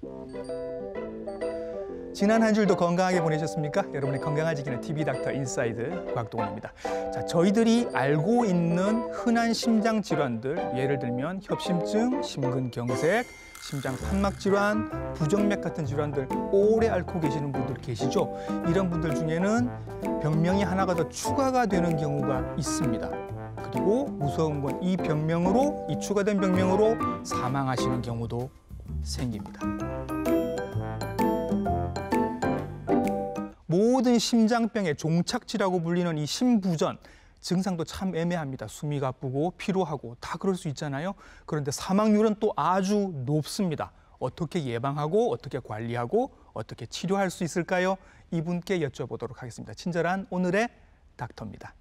지난 한 주도 건강하게 보내셨습니까? 여러분의 건강을 지키는 TV닥터 인사이드 곽동원입니다. 자, 저희들이 알고 있는 흔한 심장 질환들, 예를 들면 협심증, 심근경색, 심장 판막 질환, 부정맥 같은 질환들 오래 앓고 계시는 분들 계시죠? 이런 분들 중에는 병명이 하나가 더 추가가 되는 경우가 있습니다. 그리고 무서운 건 이 병명으로, 이 추가된 병명으로 사망하시는 경우도 생깁니다. 모든 심장병의 종착지라고 불리는 이 심부전, 증상도 참 애매합니다. 숨이 가쁘고 피로하고 다 그럴 수 있잖아요. 그런데 사망률은 또 아주 높습니다. 어떻게 예방하고 어떻게 관리하고 어떻게 치료할 수 있을까요? 이분께 여쭤보도록 하겠습니다. 친절한 오늘의 닥터입니다.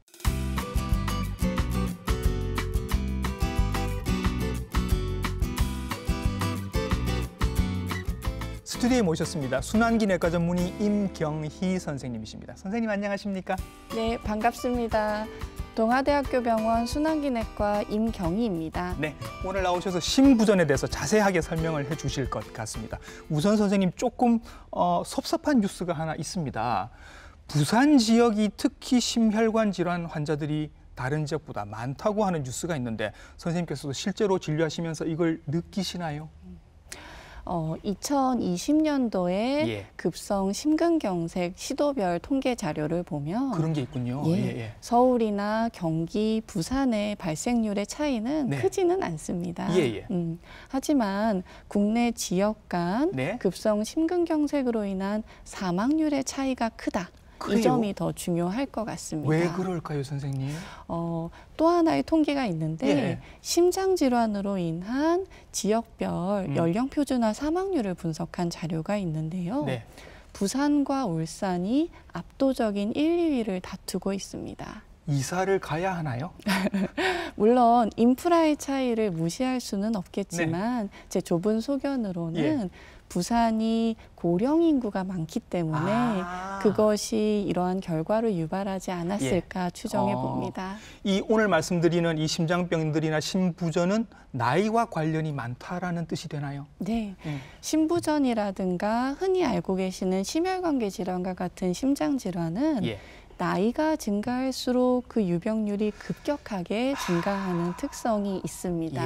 스튜디오에 모셨습니다. 순환기내과 전문의 임경희 선생님이십니다. 선생님 안녕하십니까? 네, 반갑습니다. 동아대학교 병원 순환기내과 임경희입니다. 네, 오늘 나오셔서 심부전에 대해서 자세하게 설명을 해주실 것 같습니다. 우선 선생님 조금 섭섭한 뉴스가 하나 있습니다. 부산 지역이 특히 심혈관 질환 환자들이 다른 지역보다 많다고 하는 뉴스가 있는데 선생님께서도 실제로 진료하시면서 이걸 느끼시나요? 2020년도에 예. 급성 심근경색 시도별 통계 자료를 보면 그런 게 있군요. 예, 서울이나 경기, 부산의 발생률의 차이는 네. 크지는 않습니다. 예. 하지만 국내 지역 간 네. 급성 심근경색으로 인한 사망률의 차이가 크다. 그래요? 이 점이 더 중요할 것 같습니다. 왜 그럴까요, 선생님? 또 하나의 통계가 있는데 예. 심장 질환으로 인한 지역별 연령 표준화 사망률을 분석한 자료가 있는데요. 네. 부산과 울산이 압도적인 1, 2위를 다투고 있습니다. 이사를 가야 하나요? 물론 인프라의 차이를 무시할 수는 없겠지만 제 좁은 소견으로는 부산이 고령 인구가 많기 때문에 그것이 이러한 결과를 유발하지 않았을까 추정해 봅니다. 이 오늘 말씀드리는 이 심장병들이나 심부전은 나이와 관련이 많다라는 뜻이 되나요? 네, 심부전이라든가 흔히 알고 계시는 심혈관계 질환과 같은 심장 질환은 나이가 증가할수록 그 유병률이 급격하게 증가하는 특성이 있습니다.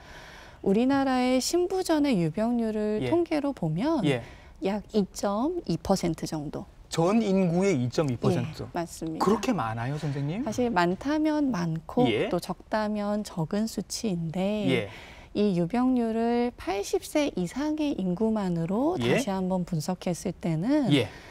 우리나라의 심부전의 유병률을 통계로 보면 약 2.2% 정도. 전 인구의 2.2%? 예, 맞습니다. 그렇게 많아요, 선생님? 사실 많다면 많고 또 적다면 적은 수치인데 이 유병률을 80세 이상의 인구만으로 다시 한번 분석했을 때는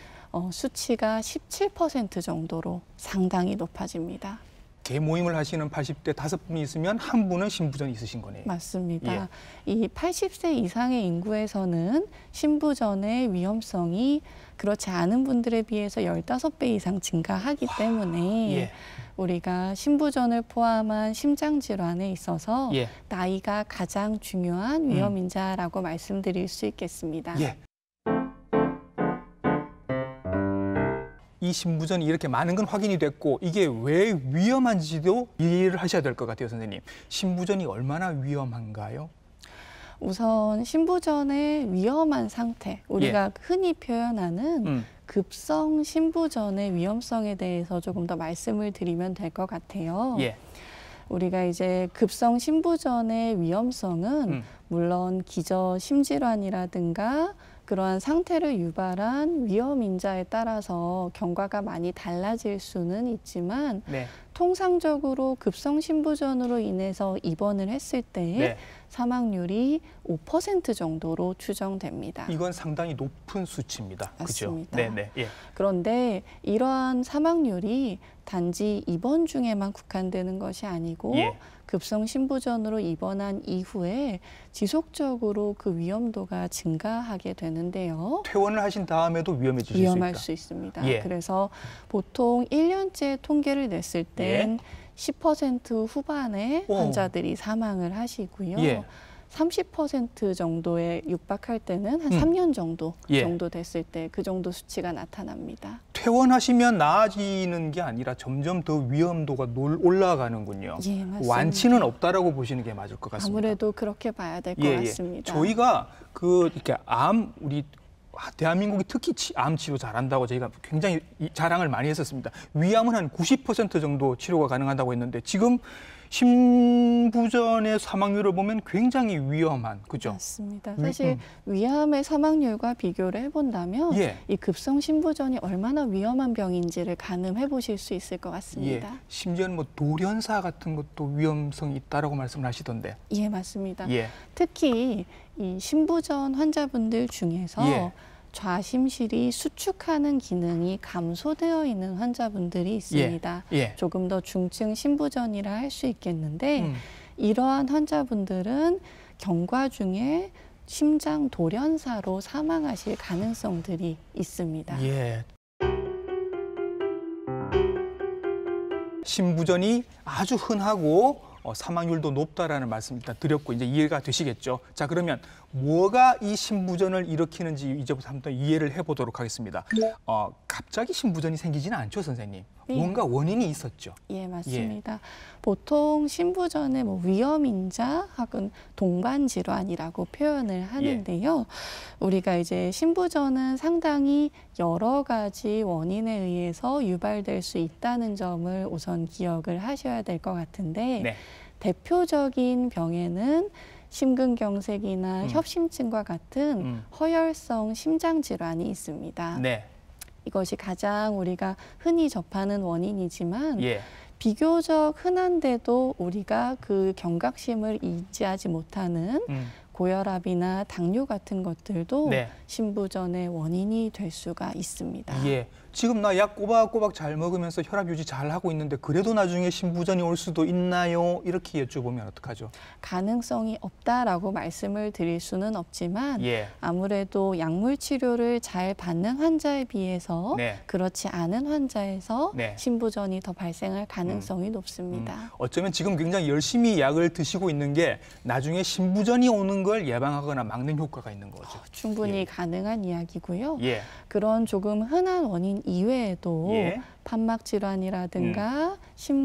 수치가 17% 정도로 상당히 높아집니다. 개모임을 하시는 80대 5분이 있으면 한 분은 심부전이 있으신 거네요. 맞습니다. 이 80세 이상의 인구에서는 심부전의 위험성이 그렇지 않은 분들에 비해서 15배 이상 증가하기 때문에 우리가 심부전을 포함한 심장 질환에 있어서 나이가 가장 중요한 위험인자라고 말씀드릴 수 있겠습니다. 이 심부전이 이렇게 많은 건 확인이 됐고 이게 왜 위험한지도 이해를 하셔야 될 것 같아요, 선생님. 심부전이 얼마나 위험한가요? 우선 심부전의 위험한 상태, 우리가 흔히 표현하는 급성 심부전의 위험성에 대해서 조금 더 말씀을 드리면 될 것 같아요. 우리가 이제 급성 심부전의 위험성은 물론 기저 심질환이라든가 그러한 상태를 유발한 위험인자에 따라서 경과가 많이 달라질 수는 있지만 통상적으로 급성 심부전으로 인해서 입원을 했을 때 사망률이 5% 정도로 추정됩니다. 이건 상당히 높은 수치입니다. 맞습니다. 그죠? 그런데 이러한 사망률이 단지 입원 중에만 국한되는 것이 아니고 급성 심부전으로 입원한 이후에 지속적으로 그 위험도가 증가하게 되는데요. 퇴원을 하신 다음에도 위험해지실 위험할 수 있습니다. 그래서 보통 1년째 통계를 냈을 땐 10% 후반의 환자들이 사망을 하시고요. 30% 정도에 육박할 때는 한 3년 정도 됐을 때 그 정도 수치가 나타납니다. 퇴원하시면 나아지는 게 아니라 점점 더 위험도가 올라가는군요. 예, 맞습니다. 완치는 없다라고 보시는 게 맞을 것 같습니다. 아무래도 그렇게 봐야 될 것 예, 같습니다. 저희가 이렇게 우리 대한민국이 특히 암 치료 잘한다고 저희가 굉장히 자랑을 많이 했었습니다. 위암은 한 90% 정도 치료가 가능하다고 했는데 지금 신부전의 사망률을 보면 굉장히 위험한, 그죠? 맞습니다. 사실 위암의 사망률과 비교를 해본다면 예. 이 급성 신부전이 얼마나 위험한 병인지를 가늠해 보실 수 있을 것 같습니다. 예. 심지어는 뭐 돌연사 같은 것도 위험성이 있다라고 말씀을 하시던데. 예, 맞습니다. 예. 특히 이 신부전 환자분들 중에서 예. 좌심실이 수축하는 기능이 감소되어 있는 환자분들이 있습니다. 예. 조금 더 중증 신부전이라 할 수 있겠는데 이러한 환자분들은 경과 중에 심장 돌연사로 사망하실 가능성들이 있습니다. 예. 신부전이 아주 흔하고 사망률도 높다라는 말씀 일단 드렸고 이제 이해가 되시겠죠. 자, 그러면 뭐가 이 신부전을 일으키는지 이제부터 한번 이해를 해보도록 하겠습니다. 갑자기 신부전이 생기지는 않죠, 선생님? 네. 뭔가 원인이 있었죠. 예, 맞습니다. 보통 신부전의 위험인자 혹은 동반 질환이라고 표현을 하는데요. 우리가 이제 신부전은 상당히 여러 가지 원인에 의해서 유발될 수 있다는 점을 우선 기억을 하셔야 될 것 같은데 네. 대표적인 병에는 심근경색이나 협심증과 같은 허혈성 심장 질환이 있습니다. 네. 이것이 가장 우리가 흔히 접하는 원인이지만 예. 비교적 흔한데도 우리가 그 경각심을 인지하지 못하는 고혈압이나 당뇨 같은 것들도 네. 신부전의 원인이 될 수가 있습니다. 예. 지금 나 약 꼬박꼬박 잘 먹으면서 혈압 유지 잘 하고 있는데 그래도 나중에 신부전이 올 수도 있나요? 이렇게 여쭤보면 어떡하죠? 가능성이 없다라고 말씀을 드릴 수는 없지만 예. 아무래도 약물 치료를 잘 받는 환자에 비해서 네. 그렇지 않은 환자에서 네. 신부전이 더 발생할 가능성이 높습니다. 어쩌면 지금 굉장히 열심히 약을 드시고 있는 게 나중에 신부전이 오는 걸 예방하거나 막는 효과가 있는 거죠. 충분히 예. 가능한 이야기고요. 예. 그런 조금 흔한 원인 이외에도 예. 판막 질환이라든가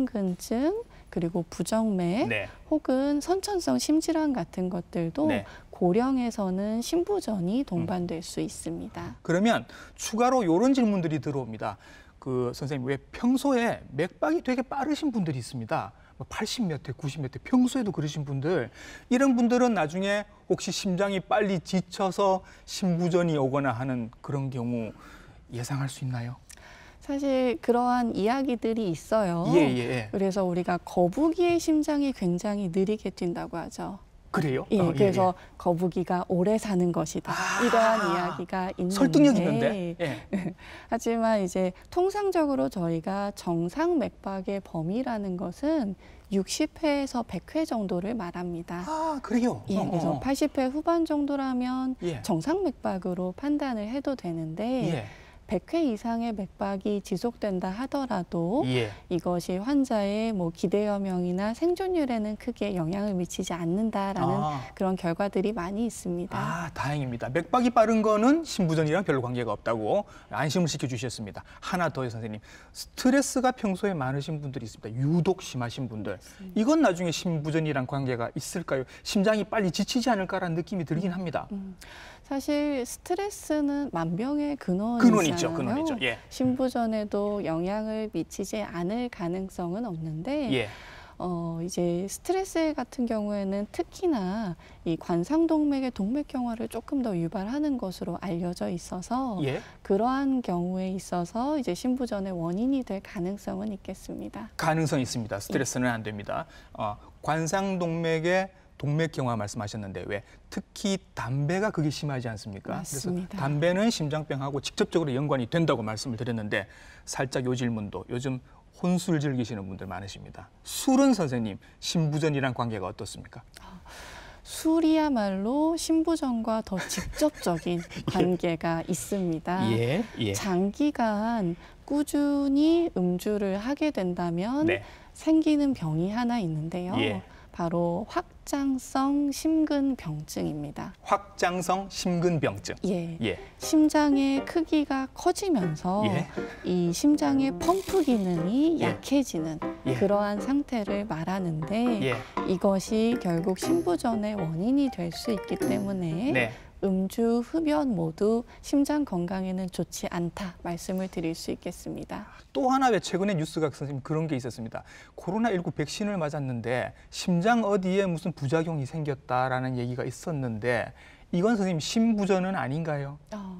심근증 그리고 부정맥 네. 혹은 선천성 심질환 같은 것들도 네. 고령에서는 신부전이 동반될 수 있습니다. 그러면 추가로 이런 질문들이 들어옵니다. 선생님, 왜 평소에 맥박이 되게 빠르신 분들이 있습니다. 80몇 회, 90몇 회, 평소에도 그러신 분들, 이런 분들은 나중에 혹시 심장이 빨리 지쳐서 신부전이 오거나 하는 그런 경우 예상할 수 있나요? 사실 그러한 이야기들이 있어요. 예. 그래서 우리가 거북이의 심장이 굉장히 느리게 뛴다고 하죠. 그래요? 예, 그래서 거북이가 오래 사는 것이다. 이러한 이야기가 있는데 설득력 있는데. 예. 하지만 이제 통상적으로 저희가 정상 맥박의 범위라는 것은 60회에서 100회 정도를 말합니다. 아, 그래요? 예, 그래서 80회 후반 정도라면 예. 정상 맥박으로 판단을 해도 되는데 예. 100회 이상의 맥박이 지속된다 하더라도 예. 이것이 환자의 기대여명이나 생존율에는 크게 영향을 미치지 않는다라는 그런 결과들이 많이 있습니다. 아, 다행입니다. 맥박이 빠른 거는 신부전이랑 별로 관계가 없다고 안심을 시켜주셨습니다. 하나 더요, 선생님. 스트레스가 평소에 많으신 분들이 있습니다. 유독 심하신 분들. 이건 나중에 신부전이랑 관계가 있을까요? 심장이 빨리 지치지 않을까라는 느낌이 들긴 합니다. 사실 스트레스는 만병의 근원이잖아요. 근원이죠. 예. 신부전에도 영향을 미치지 않을 가능성은 없는데 예. 이제 스트레스 같은 경우에는 특히나 이 관상동맥의 동맥경화를 조금 더 유발하는 것으로 알려져 있어서 예. 그러한 경우에 있어서 이제 신부전의 원인이 될 가능성은 있겠습니다. 가능성이 있습니다. 스트레스는 안 됩니다. 관상동맥의 동맥경화 말씀하셨는데 왜 특히 담배가 그게 심하지 않습니까? 맞습니다. 그래서 담배는 심장병하고 직접적으로 연관이 된다고 말씀을 드렸는데 살짝 요 질문도 요즘 혼술 즐기시는 분들 많으십니다. 술은 선생님 신부전이랑 관계가 어떻습니까? 술이야말로 신부전과 더 직접적인 관계가 있습니다. 예. 장기간 꾸준히 음주를 하게 된다면 네. 생기는 병이 하나 있는데요. 예. 바로 확장성 심근병증입니다. 확장성 심근병증. 예. 예. 심장의 크기가 커지면서 예. 이 심장의 펌프 기능이 예. 약해지는 예. 그러한 상태를 말하는데 예. 이것이 결국 심부전의 원인이 될 수 있기 때문에 네. 음주, 흡연 모두 심장 건강에는 좋지 않다 말씀을 드릴 수 있겠습니다. 또 하나 왜 최근에 뉴스가 선생님 그런 게 있었습니다. 코로나19 백신을 맞았는데 심장 어디에 무슨 부작용이 생겼다라는 얘기가 있었는데 이건 선생님 심부전은 아닌가요?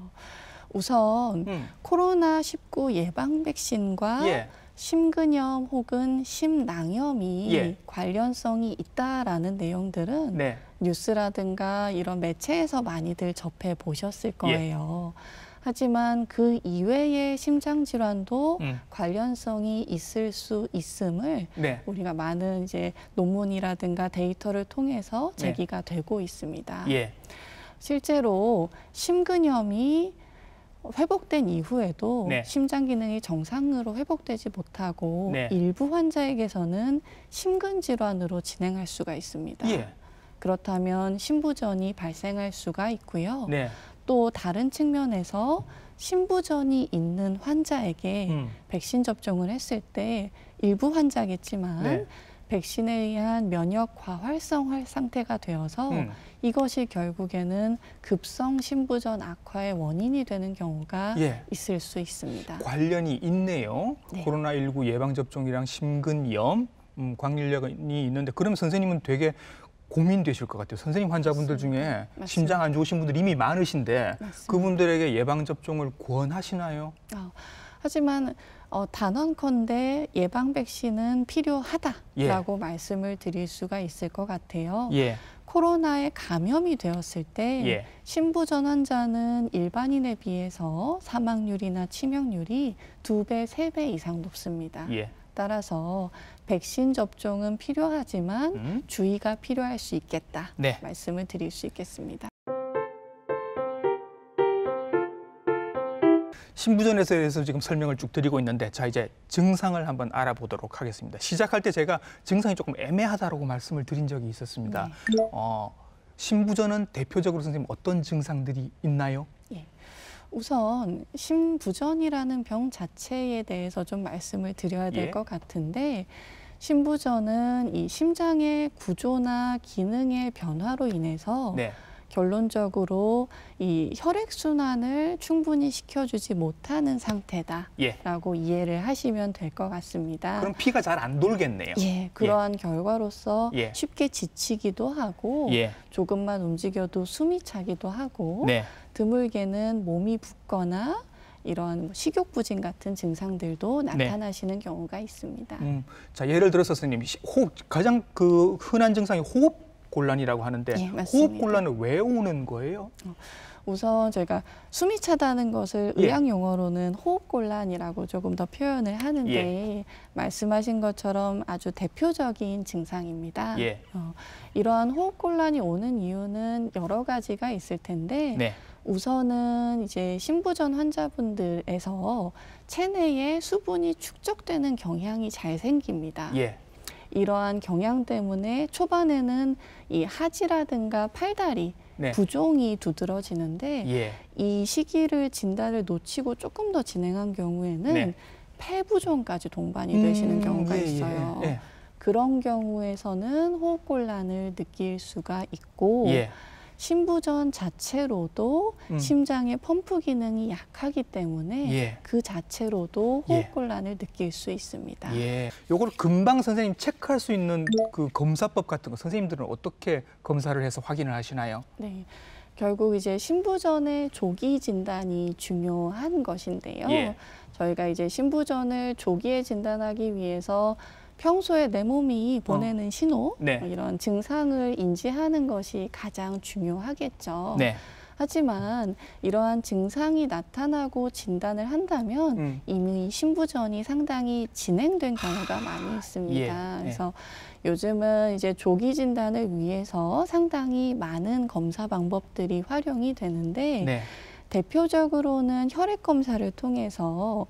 우선 코로나19 예방 백신과 예. 심근염 혹은 심낭염이 예. 관련성이 있다라는 내용들은 네. 뉴스라든가 이런 매체에서 많이들 접해 보셨을 거예요. 하지만 그 이외의 심장 질환도 관련성이 있을 수 있음을 네. 우리가 많은 이제 논문이라든가 데이터를 통해서 제기가 되고 있습니다. 예. 실제로 심근염이 회복된 이후에도 네. 심장 기능이 정상으로 회복되지 못하고 네. 일부 환자에게서는 심근 질환으로 진행할 수가 있습니다. 예. 그렇다면 심부전이 발생할 수가 있고요. 네. 또 다른 측면에서 심부전이 있는 환자에게 백신 접종을 했을 때 일부 환자겠지만 네. 백신에 의한 면역 과활성 상태가 되어서 이것이 결국에는 급성 심부전 악화의 원인이 되는 경우가 예. 있을 수 있습니다. 관련이 있네요. 네. 코로나19 예방접종이랑 심근염 관련이 있는데 그럼 선생님은 되게 고민되실 것 같아요. 선생님 환자분들 중에 맞습니다. 심장 안 좋으신 분들 이미 많으신데 맞습니다. 그분들에게 예방접종을 권하시나요? 하지만 단언컨대 예방 백신은 필요하다라고 말씀을 드릴 수가 있을 것 같아요. 예. 코로나에 감염이 되었을 때 예. 심부전 환자는 일반인에 비해서 사망률이나 치명률이 2배, 3배 이상 높습니다. 예. 따라서 백신 접종은 필요하지만 주의가 필요할 수 있겠다 네. 말씀을 드릴 수 있겠습니다. 심부전에 대해서 지금 설명을 쭉 드리고 있는데 자 이제 증상을 한번 알아보도록 하겠습니다. 시작할 때 제가 증상이 조금 애매하다라고 말씀을 드린 적이 있었습니다. 네. 심부전은 대표적으로 선생님 어떤 증상들이 있나요? 예. 우선 심부전이라는 병 자체에 대해서 좀 말씀을 드려야 될 것 같은데 심부전은 이 심장의 구조나 기능의 변화로 인해서 네. 결론적으로 이 혈액순환을 충분히 시켜주지 못하는 상태다라고 이해를 하시면 될 것 같습니다. 그럼 피가 잘 안 돌겠네요. 예, 그러한 결과로서 예. 쉽게 지치기도 하고 예. 조금만 움직여도 숨이 차기도 하고 네. 드물게는 몸이 붓거나 이런 식욕부진 같은 증상들도 나타나시는 경우가 있습니다. 자 예를 들어서 선생님 호흡 가장 그 흔한 증상이 호흡 곤란이라고 하는데 예, 맞습니다. 호흡 곤란은 왜 오는 거예요? 우선 저희가 숨이 차다는 것을 의학 용어로는 호흡곤란이라고 조금 더 표현을 하는데 말씀하신 것처럼 아주 대표적인 증상입니다. 이러한 호흡곤란이 오는 이유는 여러 가지가 있을 텐데 우선은 이제 심부전 환자분들에서 체내에 수분이 축적되는 경향이 잘 생깁니다. 이러한 경향 때문에 초반에는 이 하지라든가 팔다리 부종이 두드러지는데 이 시기를 진단을 놓치고 조금 더 진행한 경우에는 폐부종까지 동반이 되시는 경우가 있어요. 그런 경우에서는 호흡곤란을 느낄 수가 있고 심부전 자체로도 심장의 펌프 기능이 약하기 때문에 그 자체로도 호흡곤란을 느낄 수 있습니다. 요걸 금방 선생님 체크할 수 있는 그 검사법 같은 거 선생님들은 어떻게 검사를 해서 확인을 하시나요? 네. 결국 이제 심부전의 조기 진단이 중요한 것인데요. 저희가 이제 심부전을 조기에 진단하기 위해서 평소에 내 몸이 보내는 신호, 이런 증상을 인지하는 것이 가장 중요하겠죠. 하지만 이러한 증상이 나타나고 진단을 한다면 이미 심부전이 상당히 진행된 경우가 많이 있습니다. 그래서 요즘은 이제 조기 진단을 위해서 상당히 많은 검사 방법들이 활용이 되는데 대표적으로는 혈액 검사를 통해서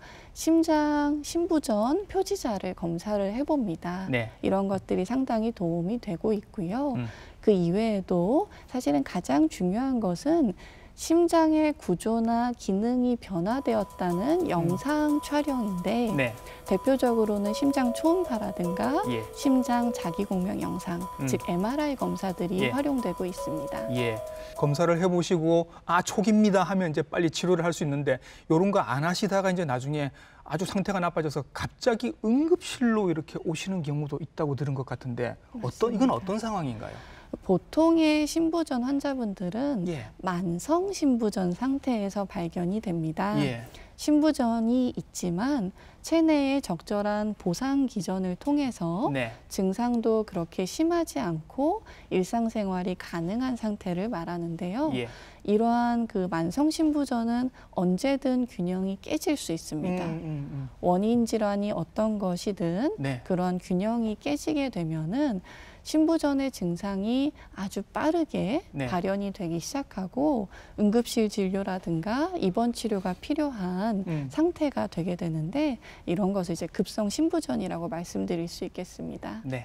심장, 심부전 표지자를 검사를 해봅니다. 이런 것들이 상당히 도움이 되고 있고요. 그 이외에도 사실은 가장 중요한 것은 심장의 구조나 기능이 변화되었다는 영상 촬영인데 네. 대표적으로는 심장 초음파라든가 예. 심장 자기공명 영상, 즉 MRI 검사들이 예. 활용되고 있습니다. 예. 검사를 해보시고 초기입니다 하면 이제 빨리 치료를 할 수 있는데 이런 거 안 하시다가 이제 나중에 아주 상태가 나빠져서 갑자기 응급실로 이렇게 오시는 경우도 있다고 들은 것 같은데 이건 어떤 상황인가요? 보통의 신부전 환자분들은 예. 만성 신부전 상태에서 발견이 됩니다. 예. 신부전이 있지만 체내의 적절한 보상 기전을 통해서 네. 증상도 그렇게 심하지 않고 일상생활이 가능한 상태를 말하는데요. 예. 이러한 그 만성 신부전은 언제든 균형이 깨질 수 있습니다. 원인 질환이 어떤 것이든 네. 그런 균형이 깨지게 되면은 신부전의 증상이 아주 빠르게 네. 발현이 되기 시작하고 응급실 진료라든가 입원 치료가 필요한 상태가 되게 되는데 이런 것을 이제 급성 신부전이라고 말씀드릴 수 있겠습니다. 네.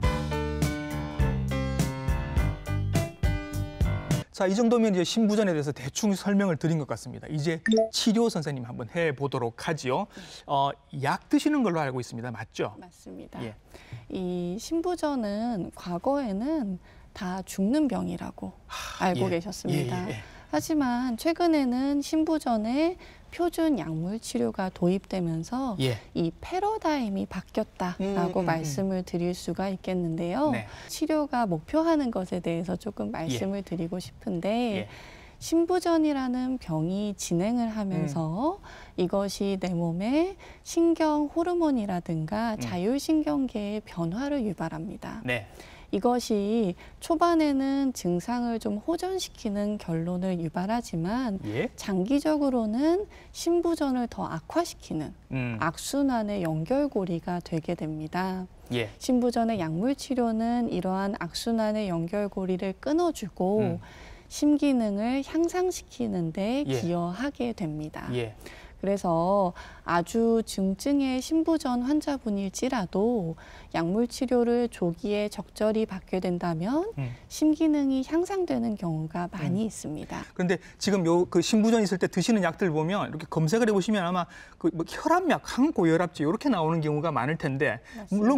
자, 이 정도면 이제 신부전에 대해서 대충 설명을 드린 것 같습니다. 이제 치료 선생님 한번 해보도록 하지요. 약 드시는 걸로 알고 있습니다. 맞죠? 맞습니다. 예. 이 신부전은 과거에는 다 죽는 병이라고 알고 예. 계셨습니다. 예. 하지만 최근에는 신부전에 표준 약물 치료가 도입되면서 예. 이 패러다임이 바뀌었다라고 말씀을 드릴 수가 있겠는데요. 네. 치료가 목표하는 것에 대해서 조금 말씀을 드리고 싶은데 예. 신부전이라는 병이 진행을 하면서 이것이 내 몸에 신경 호르몬이라든가 자율신경계의 변화를 유발합니다. 네. 이것이 초반에는 증상을 좀 호전시키는 결론을 유발하지만 예. 장기적으로는 신부전을 더 악화시키는 악순환의 연결고리가 되게 됩니다. 예. 신부전의 약물 치료는 이러한 악순환의 연결고리를 끊어주고 심기능을 향상시키는 데 예. 기여하게 됩니다. 예. 그래서 아주 중증의 신부전 환자분일지라도 약물 치료를 조기에 적절히 받게 된다면 심기능이 향상되는 경우가 많이 있습니다. 그런데 지금 그 신부전 있을 때 드시는 약들 보면 이렇게 검색을 해보시면 아마 그 뭐 혈압약, 항고혈압제 이렇게 나오는 경우가 많을 텐데 맞습니다. 물론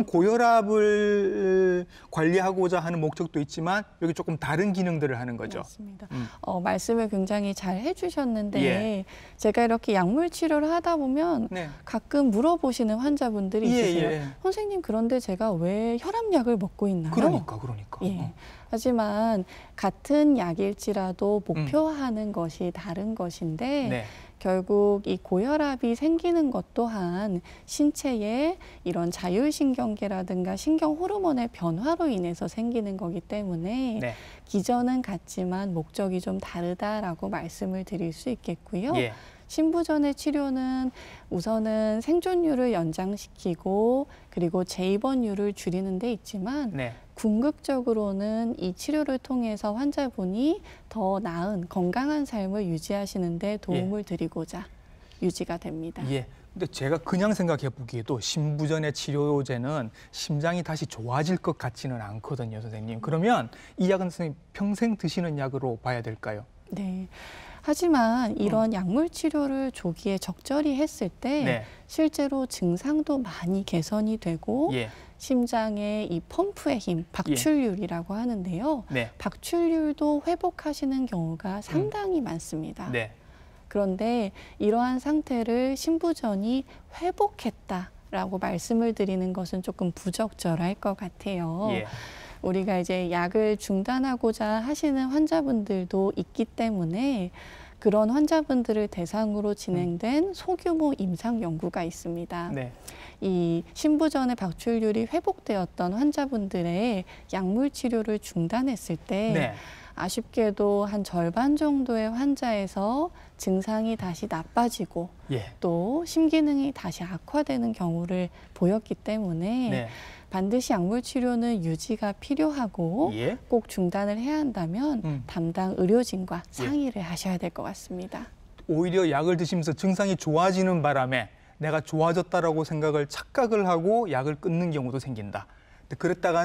고혈압을 관리하고자 하는 목적도 있지만 여기 조금 다른 기능들을 하는 거죠. 맞습니다. 말씀을 굉장히 잘 해주셨는데 제가 이렇게 약물 치료를 하다 보면 네. 가끔 물어보시는 환자분들이 있으세요. 선생님, 그런데 제가 왜 혈압약을 먹고 있나요? 그러니까. 예. 하지만 같은 약일지라도 목표하는 것이 다른 것인데 네. 결국 이 고혈압이 생기는 것 또한 신체의 이런 자율신경계라든가 신경 호르몬의 변화로 인해서 생기는 거기 때문에 네. 기전은 같지만 목적이 좀 다르다라고 말씀을 드릴 수 있겠고요. 예. 신부전의 치료는 우선은 생존율을 연장시키고 그리고 재입원율을 줄이는 데 있지만 네. 궁극적으로는 이 치료를 통해서 환자분이 더 나은 건강한 삶을 유지하시는 데 도움을 드리고자 유지가 됩니다. 예. 근데 제가 그냥 생각해 보기에도 신부전의 치료제는 심장이 다시 좋아질 것 같지는 않거든요, 선생님. 그러면 이 약은 선생님 평생 드시는 약으로 봐야 될까요? 네. 하지만 이런 약물 치료를 조기에 적절히 했을 때 실제로 증상도 많이 개선이 되고 심장의 이 펌프의 힘, 박출률이라고 하는데요. 박출률도 회복하시는 경우가 상당히 많습니다. 그런데 이러한 상태를 신부전이 회복했다라고 말씀을 드리는 것은 조금 부적절할 것 같아요. 우리가 이제 약을 중단하고자 하시는 환자분들도 있기 때문에 그런 환자분들을 대상으로 진행된 소규모 임상 연구가 있습니다. 이 신부전의 박출률이 회복되었던 환자분들의 약물 치료를 중단했을 때 아쉽게도 한 절반 정도의 환자에서 증상이 다시 나빠지고 또 심기능이 다시 악화되는 경우를 보였기 때문에 반드시 약물 치료는 유지가 필요하고 꼭 중단을 해야 한다면 담당 의료진과 상의를 하셔야 될 것 같습니다. 오히려 약을 드시면서 증상이 좋아지는 바람에 내가 좋아졌다라고 착각을 하고 약을 끊는 경우도 생긴다. 그랬다가는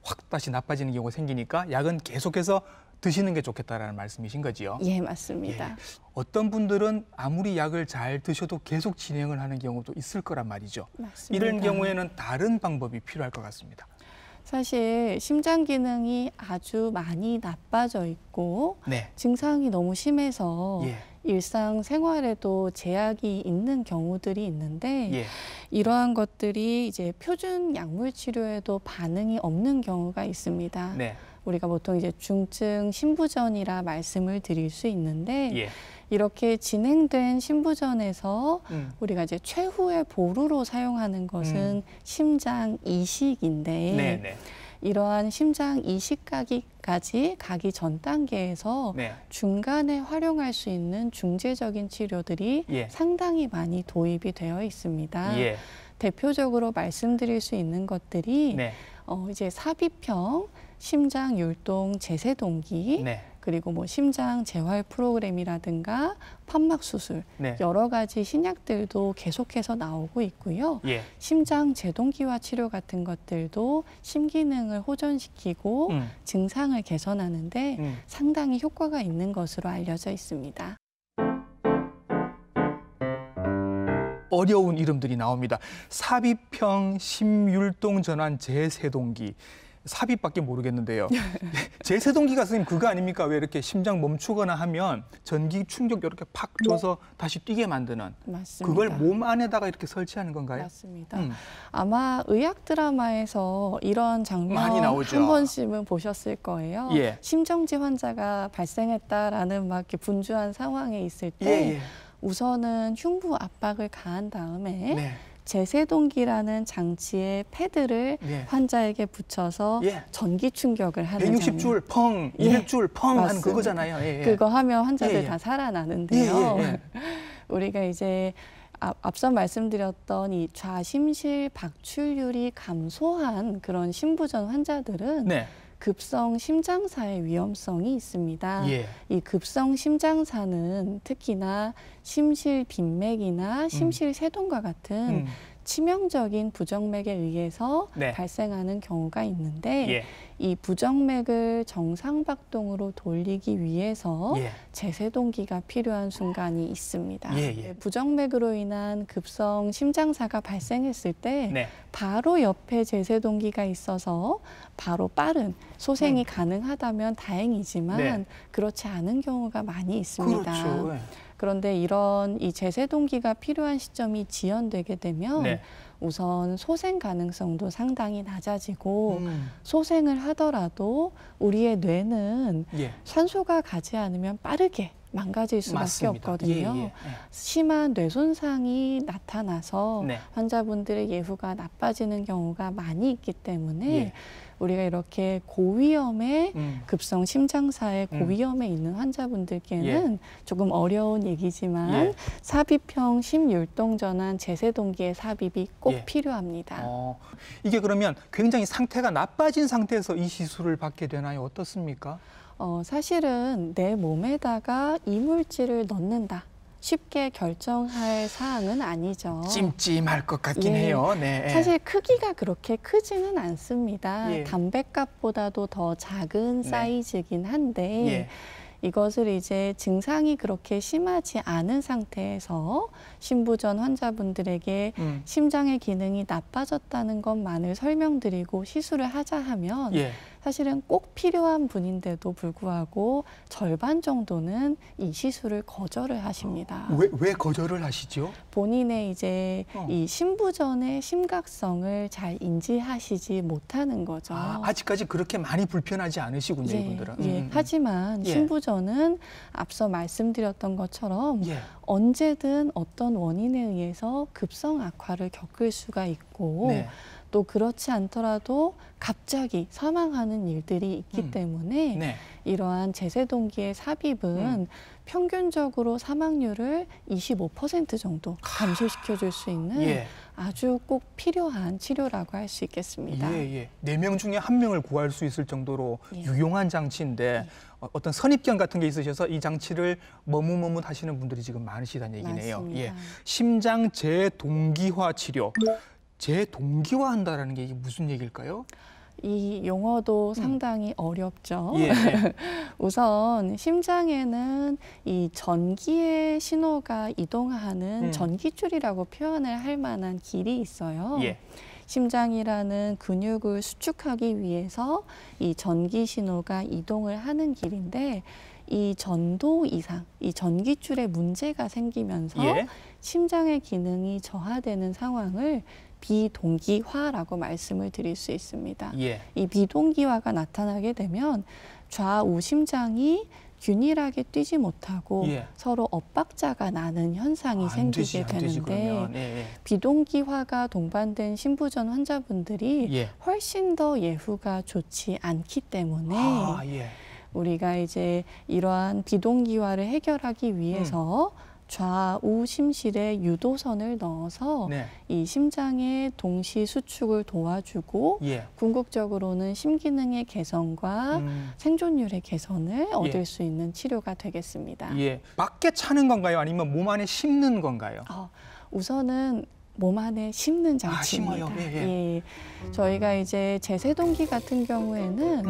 확 다시 나빠지는 경우가 생기니까 약은 계속해서 드시는 게 좋겠다라는 말씀이신 거지요? 예, 맞습니다. 예. 어떤 분들은 아무리 약을 잘 드셔도 계속 진행을 하는 경우도 있을 거란 말이죠. 맞습니다. 이런 경우에는 다른 방법이 필요할 것 같습니다. 사실 심장 기능이 아주 많이 나빠져 있고 네. 증상이 너무 심해서 예. 일상 생활에도 제약이 있는 경우들이 있는데 예. 이러한 것들이 이제 표준 약물 치료에도 반응이 없는 경우가 있습니다. 네. 우리가 보통 이제 중증 신부전이라 말씀을 드릴 수 있는데 예. 이렇게 진행된 신부전에서 음. 우리가 이제 최후의 보루로 사용하는 것은 심장 이식인데 네. 네. 이러한 심장 이식까지 가기 전 단계에서 네. 중간에 활용할 수 있는 중재적인 치료들이 예. 상당히 많이 도입이 되어 있습니다. 예. 대표적으로 말씀드릴 수 있는 것들이 네. 이제 삽입형 심장 율동 제세동기 네. 그리고 뭐 심장 재활 프로그램이라든가 판막 수술 네. 여러 가지 신약들도 계속해서 나오고 있고요. 예. 심장 제동기화 치료 같은 것들도 심기능을 호전시키고 증상을 개선하는데 상당히 효과가 있는 것으로 알려져 있습니다. 어려운 이름들이 나옵니다. 삽입형 심율동 전환 제세동기. 삽입밖에 모르겠는데요. 제세동기가 선생님 그거 아닙니까? 왜 이렇게 심장 멈추거나 하면 전기 충격 이렇게 팍 줘서 다시 뛰게 만드는. 맞습니다. 그걸 몸 안에다가 이렇게 설치하는 건가요? 맞습니다. 아마 의학 드라마에서 이런 장면 많이 나오죠. 한 번씩은 보셨을 거예요. 예. 심정지 환자가 발생했다라는 막 이렇게 분주한 상황에 있을 때 예, 예. 우선은 흉부 압박을 가한 다음에 네. 제세동기라는 장치의 패드를 네. 환자에게 붙여서 예. 전기 충격을 하는 160줄 펑, 예. 200줄 펑 하는 맞습니다. 그거잖아요. 예, 예. 그거 하면 환자들 예, 예. 다 살아나는데요. 예, 예, 예. 우리가 이제 앞서 말씀드렸던 이 좌심실 박출률이 감소한 그런 심부전 환자들은 네. 급성 심장사의 위험성이 있습니다. 예. 이 급성 심장사는 특히나 심실 빈맥이나 심실 세동과 같은 치명적인 부정맥에 의해서 네. 발생하는 경우가 있는데 예. 이 부정맥을 정상 박동으로 돌리기 위해서 예. 제세동기가 필요한 순간이 있습니다. 예, 예. 부정맥으로 인한 급성 심장사가 발생했을 때 네. 바로 옆에 제세동기가 있어서 바로 빠른 소생이 가능하다면 다행이지만 네. 그렇지 않은 경우가 많이 있습니다. 그렇죠. 예. 그런데 이런 이 제세동기가 필요한 시점이 지연되게 되면 네. 우선 소생 가능성도 상당히 낮아지고 소생을 하더라도 우리의 뇌는 예. 산소가 가지 않으면 빠르게 망가질 수밖에 맞습니다. 없거든요. 예, 예, 예. 심한 뇌 손상이 나타나서 네. 환자분들의 예후가 나빠지는 경우가 많이 있기 때문에 예. 우리가 이렇게 고위험의 급성 심장사의 고위험에 있는 환자분들께는 조금 어려운 얘기지만 예. 삽입형 심율동 전환 제세동기의 삽입이 꼭 예. 필요합니다. 이게 그러면 굉장히 상태가 나빠진 상태에서 이 시술을 받게 되나요? 어떻습니까? 사실은 내 몸에다가 이물질을 넣는다. 쉽게 결정할 사항은 아니죠. 찜찜할 것 같긴 예. 해요. 네. 사실 크기가 그렇게 크지는 않습니다. 예. 담배값보다도 더 작은 네. 사이즈긴 한데 예. 이것을 이제 증상이 그렇게 심하지 않은 상태에서 심부전 환자분들에게 심장의 기능이 나빠졌다는 것만을 설명드리고 시술을 하자 하면 예. 사실은 꼭 필요한 분인데도 불구하고 절반 정도는 이 시술을 거절을 하십니다. 왜 거절을 하시죠? 본인의 이제 이 심부전의 심각성을 잘 인지하시지 못하는 거죠. 아직까지 그렇게 많이 불편하지 않으시군요, 예, 이분들은. 예. 하지만 예. 심부전은 앞서 말씀드렸던 것처럼 예. 언제든 어떤 원인에 의해서 급성 악화를 겪을 수가 있고 네. 또 그렇지 않더라도 갑자기 사망하는 일들이 있기 때문에 네. 이러한 제세동기의 삽입은 평균적으로 사망률을 25% 정도 감소시켜 줄 수 있는 예. 아주 꼭 필요한 치료라고 할 수 있겠습니다. 예, 예. 4명 중에 1명을 구할 수 있을 정도로 예. 유용한 장치인데 어떤 선입견 같은 게 있으셔서 이 장치를 머뭇머뭇 하시는 분들이 지금 많으시다는 얘기네요. 맞습니다. 예. 심장 재동기화 치료. 재동기화한다라는 게 이게 무슨 얘기일까요? 이 용어도 상당히 어렵죠. 예, 예. 우선 심장에는 이 전기의 신호가 이동하는 전기줄이라고 표현을 할 만한 길이 있어요. 예. 심장이라는 근육을 수축하기 위해서 이 전기 신호가 이동을 하는 길인데 이 전도 이상, 이 전기줄에 문제가 생기면서 예. 심장의 기능이 저하되는 상황을 비동기화라고 말씀을 드릴 수 있습니다. 예. 이 비동기화가 나타나게 되면 좌우 심장이 균일하게 뛰지 못하고 예. 서로 엇박자가 나는 현상이 생기게 되는데 예. 비동기화가 동반된 심부전 환자분들이 예. 훨씬 더 예후가 좋지 않기 때문에 예. 우리가 이제 이러한 비동기화를 해결하기 위해서 좌우 심실에 유도선을 넣어서 네. 이 심장의 동시 수축을 도와주고 예. 궁극적으로는 심기능의 개선과 생존율의 개선을 얻을 예. 수 있는 치료가 되겠습니다. 예. 밖에 차는 건가요? 아니면 몸 안에 심는 건가요? 우선은 몸 안에 심는 장치입니다. 심어요? 예. 예. 저희가 이제 제세동기 같은 경우에는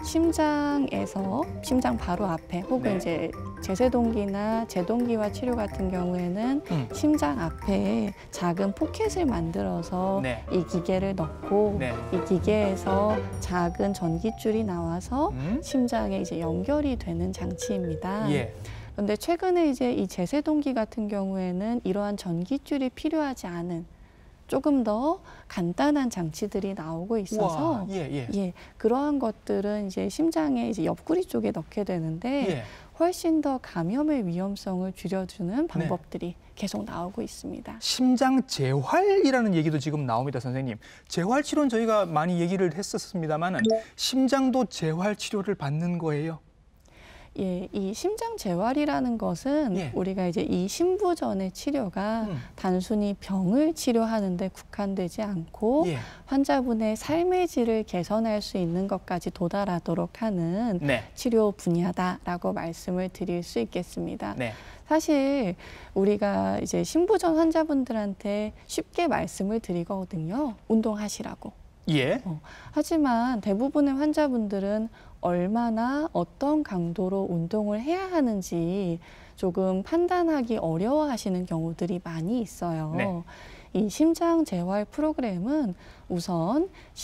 심장에서 심장 바로 앞에 혹은 네. 이제 제세동기나 제동기화 치료 같은 경우에는 심장 앞에 작은 포켓을 만들어서 네. 이 기계를 넣고 네. 이 기계에서 작은 전기줄이 나와서 심장에 이제 연결이 되는 장치입니다. 예. 그런데 최근에 이제 이 제세동기 같은 경우에는 이러한 전기줄이 필요하지 않은 조금 더 간단한 장치들이 나오고 있어서 우와. 예. 예, 그러한 것들은 이제 심장의 이제 옆구리 쪽에 넣게 되는데 예. 훨씬 더 감염의 위험성을 줄여주는 방법들이 계속 나오고 있습니다. 심장 재활이라는 얘기도 지금 나옵니다, 선생님. 재활 치료는 저희가 많이 얘기를 했었습니다만은 심장도 재활 치료를 받는 거예요. 예, 이 심장 재활이라는 것은 예. 우리가 이제 이 심부전의 치료가 단순히 병을 치료하는 데 국한되지 않고 예. 환자분의 삶의 질을 개선할 수 있는 것까지 도달하도록 하는 네. 치료 분야다라고 말씀을 드릴 수 있겠습니다. 네. 사실 우리가 이제 심부전 환자분들한테 쉽게 말씀을 드리거든요. 운동하시라고. 예. 하지만 대부분의 환자분들은 얼마나 어떤 강도로 운동을 해야 하는지 조금 판단하기 어려워하시는 경우들이 많이 있어요. 네. 이 심장 재활 프로그램은 우선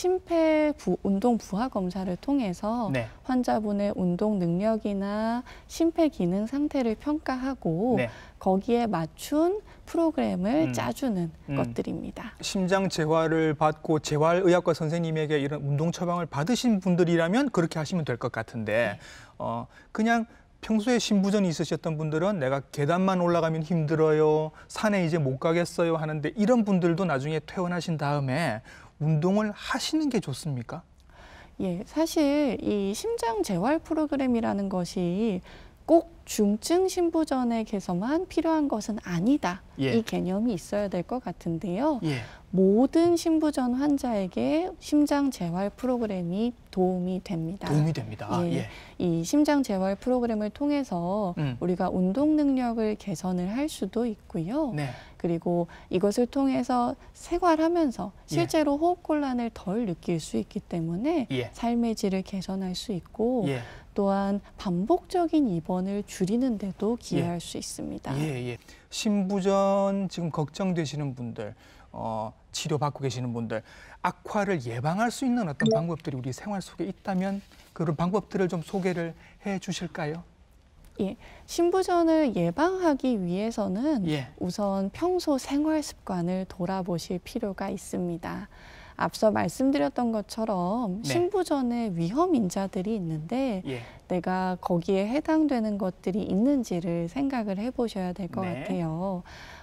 운동 부하 검사를 통해서 네. 환자분의 운동 능력이나 심폐 기능 상태를 평가하고 네. 거기에 맞춘 프로그램을 짜주는 것들입니다. 심장 재활을 받고 재활의학과 선생님에게 이런 운동 처방을 받으신 분들이라면 그렇게 하시면 될 것 같은데 그냥 평소에 심부전이 있으셨던 분들은 내가 계단만 올라가면 힘들어요, 산에 이제 못 가겠어요 하는데 이런 분들도 나중에 퇴원하신 다음에 운동을 하시는 게 좋습니까? 예, 사실 이 심장 재활 프로그램이라는 것이 꼭 중증 심부전에게서만 필요한 것은 아니다. 예. 이 개념이 있어야 될 것 같은데요. 예. 모든 심부전 환자에게 심장 재활 프로그램이 도움이 됩니다. 도움이 됩니다. 예. 예. 이 심장 재활 프로그램을 통해서 우리가 운동 능력을 개선을 할 수도 있고요. 네. 그리고 이것을 통해서 생활하면서 실제로 호흡곤란을 덜 느낄 수 있기 때문에 예. 삶의 질을 개선할 수 있고 예. 또한 반복적인 입원을 줄이는 데도 기여할 수 있습니다. 예. 심부전 지금 걱정되시는 분들, 치료받고 계시는 분들, 악화를 예방할 수 있는 어떤 방법들이 우리 생활 속에 있다면 그런 방법들을 좀 소개를 해 주실까요? 예, 심부전을 예방하기 위해서는 예. 우선 평소 생활 습관을 돌아보실 필요가 있습니다. 앞서 말씀드렸던 것처럼 네. 심부전에 위험 인자들이 있는데 예. 내가 거기에 해당되는 것들이 있는지를 생각을 해보셔야 될 것 네. 같아요.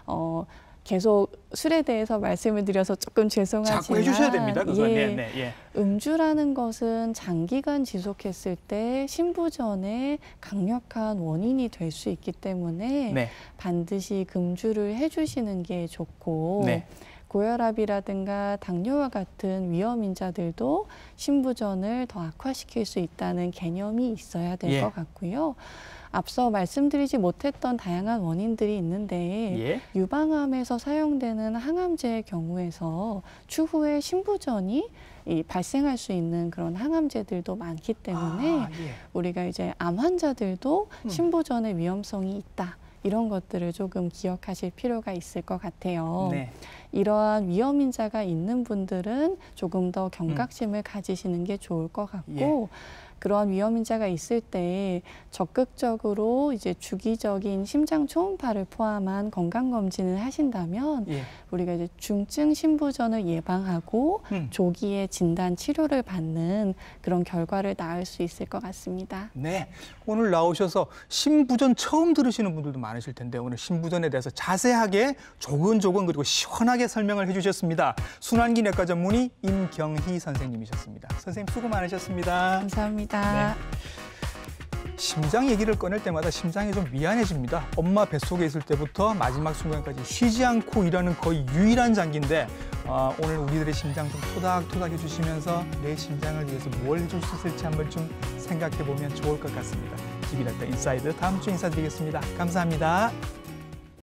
계속 술에 대해서 말씀을 드려서 조금 죄송하지만 자꾸 해주셔야 됩니다. 그건. 예, 예. 음주라는 것은 장기간 지속했을 때 심부전의 강력한 원인이 될 수 있기 때문에 네. 반드시 금주를 해주시는 게 좋고 네. 고혈압이라든가 당뇨와 같은 위험 인자들도 심부전을 더 악화시킬 수 있다는 개념이 있어야 될 것 같고요. 앞서 말씀드리지 못했던 다양한 원인들이 있는데 예. 유방암에서 사용되는 항암제의 경우에서 추후에 신부전이 발생할 수 있는 그런 항암제들도 많기 때문에 예. 우리가 이제 암 환자들도 신부전의 위험성이 있다. 이런 것들을 조금 기억하실 필요가 있을 것 같아요. 네. 이러한 위험인자가 있는 분들은 조금 더 경각심을 가지시는 게 좋을 것 같고 그러한 위험인자가 있을 때 적극적으로 이제 주기적인 심장 초음파를 포함한 건강 검진을 하신다면 예. 우리가 이제 중증 신부전을 예방하고 조기에 진단 치료를 받는 그런 결과를 낳을 수 있을 것 같습니다. 네, 오늘 나오셔서 신부전 처음 들으시는 분들도 많으실 텐데 오늘 신부전에 대해서 자세하게 조근조근 그리고 시원하게 설명을 해주셨습니다. 순환기내과 전문의 임경희 선생님이셨습니다. 선생님 수고 많으셨습니다. 감사합니다. 네. 심장 얘기를 꺼낼 때마다 심장이 좀 미안해집니다. 엄마 뱃속에 있을 때부터 마지막 순간까지 쉬지 않고 일하는 거의 유일한 장기인데 오늘 우리들의 심장 좀 토닥토닥 해주시면서 내 심장을 위해서 뭘 해줄 수 있을지 한번 좀 생각해 보면 좋을 것 같습니다. TV닥터 인사이드 다음 주에 인사드리겠습니다. 감사합니다.